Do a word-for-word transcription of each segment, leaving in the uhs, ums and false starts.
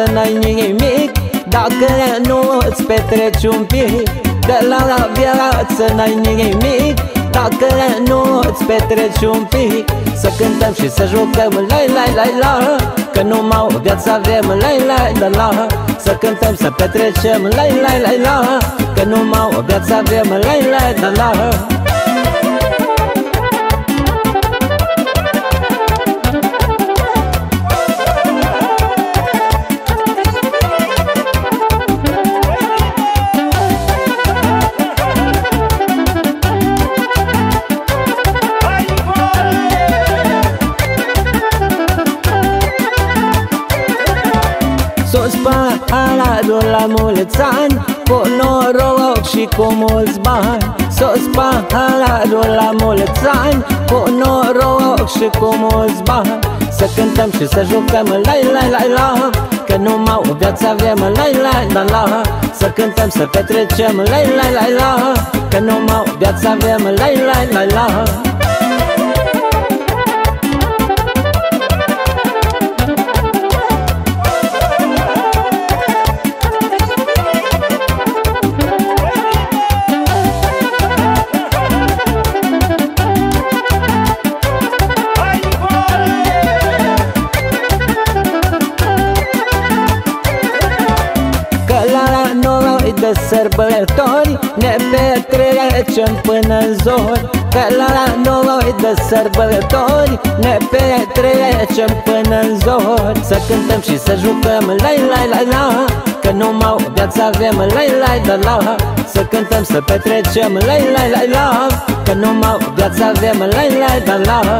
viață n-ai nimic dacă nu îți petreci un pic. De la viață n-ai nimic dacă nu îți petreci un pic. Să cântăm și să jucăm, la la la la, că numai o viață avem, la la la la. Să cântăm, să petrecem, la la la la, că numai o viață avem, la la la la. Sus paharul la mulți ani, cu noroc și cu mulți bani. Sus paharul la mulți ani, cu noroc și cu mulți bani. Să cântăm și să jucăm, la la la la, că numai o viață avem, la la la la. Să cântăm, să petrecem, la la la la, că numai o viață avem, la la la la. Noi de sărbători ne petrecem până-n zori, că la noi de sărbători ne petrecem până-n zori. Să cântăm și să jucăm, la la la la, că numai o viață avem, la la la la. Să cântăm, să petrecem, la la la la, că numai o viață avem, la la la la.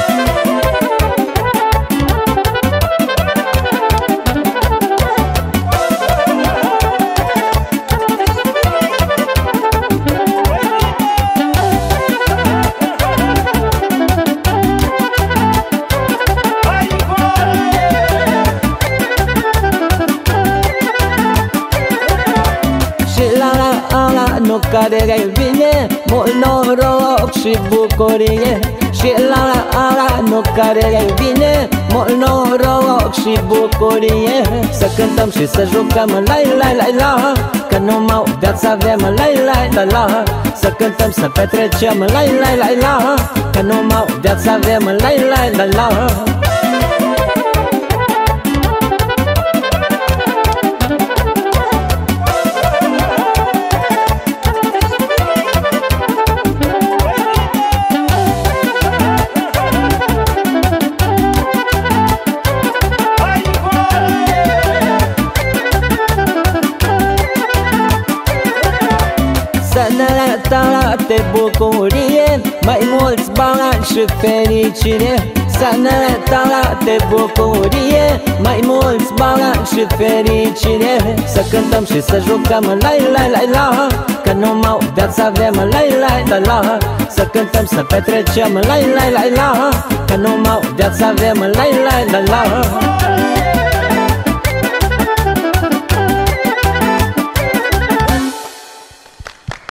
Nu care vine mult noroc și bucurie. Și la ala nu care vine mult noroc și bucurie. Să cântăm și să jucăm, la la la la, că numai o viață avem, la la la la. Să cântăm, să petrecem, la la la la, că numai o viață avem, la la la la. Sănătate, bucurie, mai mulți bani și fericire. Sănătate, bucurie, mai mulți bani și fericire. Să cântăm și să jucăm, la la la la, că numai o viață avem, la la la la. Să cântăm, să petrecem, la la la la, că numai o viață avem, la la la la.